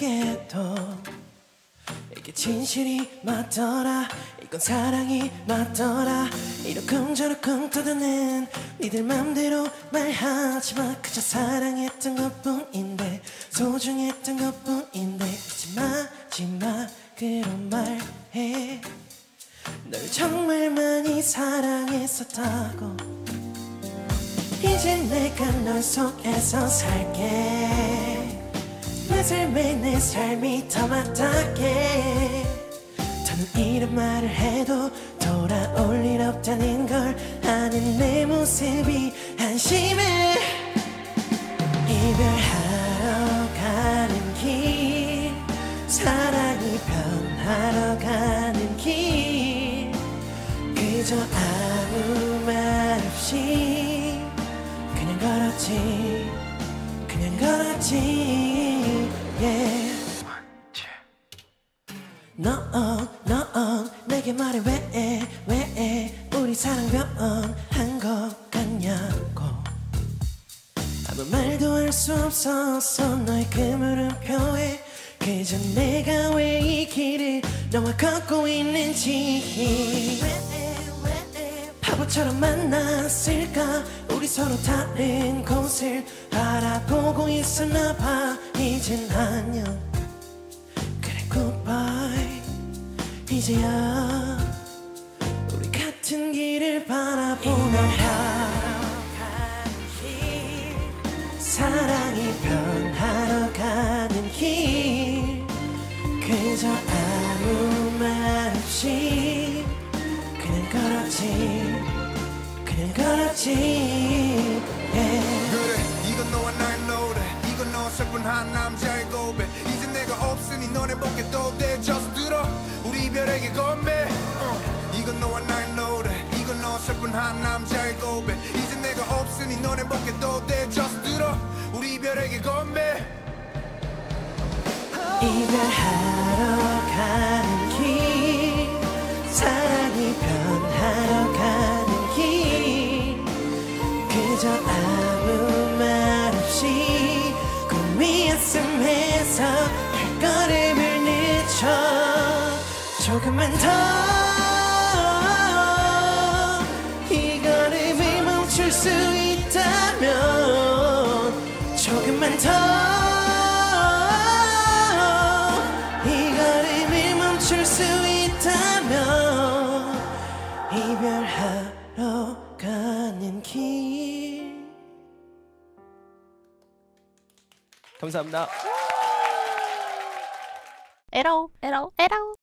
내게도 이게 진실이 맞더라, 이건 사랑이 맞더라. 이러쿵 저러쿵 떠드는 니들 맘대로 말하지마. 그저 사랑했던 것뿐인데, 소중했던 것뿐인데, 잊지 마지막으로 말해. 널 정말 많이 사랑했었다고. 이제 내가 널 속에서 살게. 내 삶에 내 삶이 더 맞닿게. 더는 이런 말을 해도 돌아올 일 없다는 걸 아는 내 모습이 한심해. 이별하러 가는 길, 사랑이 변하러 가는 길, 그저 아무 말 없이 그냥 걸었지, 그냥 걸었지. Yeah. 너 내게 말해 왜 우리 사랑 변한 것 같냐고. 아무 말도 할 수 없었어 너의 그 물음표에. 그저 내가 왜 이 길을 너와 걷고 있는지. 바보처럼 만났을까. 우리 서로 다른 곳을 바라보고 있었나봐. 이젠 안녕, 그래 goodbye. 이제야 우리 같은 길을 바라보며 사랑이 변하러 가는 길, 그저 아무 말 없이 그냥 걸었지, 그냥 걸었지. Yeah. 그래 이건 너와 나의 노래, 이건 너 슬픈 한 남자의 고백. 이제 내가 없으니 너네 보게 또 돼. just 들어 우리 이별에게 건배. 이건 너와 나의 노래, 이건 너 슬픈 한 남자의 고백. 이제 내가 없으니 너네 보게 또 돼. just 들어 우리 이별에게 건배. 이별하러 가는 길, 사랑이 변하러 가는 길, 그저 아무 말 없이 꿈이었음에서 발걸음을 늦춰. 조금만 더 이 걸음을 멈출 수 있다면, 조금만 더 이 걸음을 멈출 수 있다면, 이별하러 가는 길. 감사합니다. 에라오.